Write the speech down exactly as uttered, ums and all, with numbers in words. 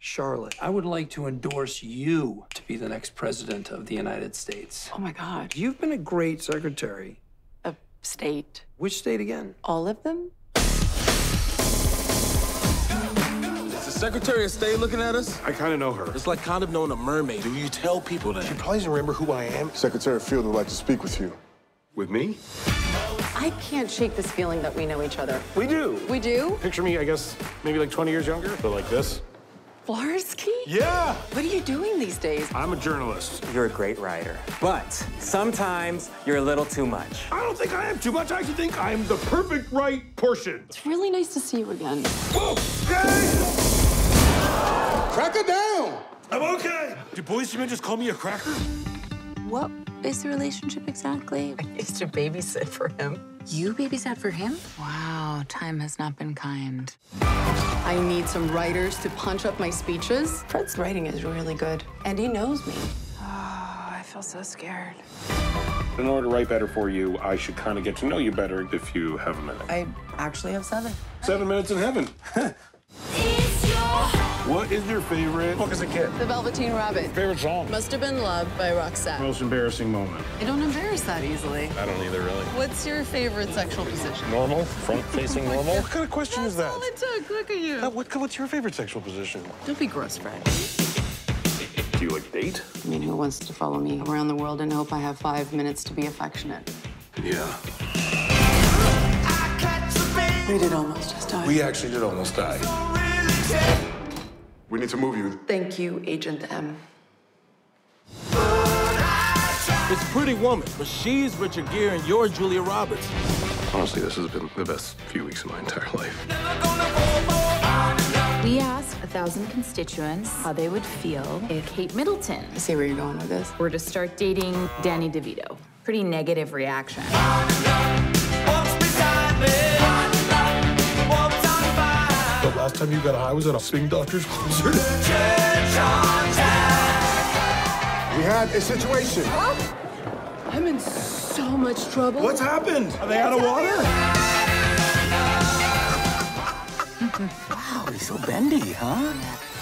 Charlotte, I would like to endorse you to be the next president of the United States. Oh my God. You've been a great secretary. A state. Which state again? All of them? Is the Secretary of State looking at us? I kind of know her. It's like kind of knowing a mermaid. Do you tell people that? She probably doesn't remember who I am. Secretary Field would like to speak with you. With me? I can't shake this feeling that we know each other. We do. We do? Picture me, I guess, maybe like twenty years younger, but like this. Flarsky? Yeah! What are you doing these days? I'm a journalist. You're a great writer, but sometimes you're a little too much. I don't think I am too much. I actually think I'm the perfect right portion. It's really nice to see you again. Okay! Crack it down! I'm okay. Do policemen just call me a cracker? What is the relationship exactly? I used to babysit for him. You babysat for him? Wow, time has not been kind. I need some writers to punch up my speeches. Fred's writing is really good, and he knows me. Oh, I feel so scared. In order to write better for you, I should kind of get to know you better if you have a minute. I actually have seven. Seven minutes in heaven. What is your favorite book as a kid? The Velveteen Rabbit. Favorite song? Must Have Been Love by Roxette. Most embarrassing moment? I don't embarrass that easily. I don't either, really. What's your favorite sexual position? Normal? Front-facing normal? What kind of question is that? All it took. Look at you. Uh, what, what's your favorite sexual position? Don't be gross, Fred. Do you, like, date? I mean, who wants to follow me around the world and hope I have five minutes to be affectionate? Yeah. We did almost just die. We actually did almost die. We need to move you. Thank you, Agent M. It's Pretty Woman, but she's Richard Gere and you're Julia Roberts. Honestly, this has been the best few weeks of my entire life. We asked a thousand constituents how they would feel if Kate Middleton I see where you're going with this. were to start dating Danny DeVito. Pretty negative reaction. The last time you got high was at a Swing Doctors concert. We had a situation. I'm in so much trouble. What's happened? Are they out of water? Wow, he's so bendy, huh?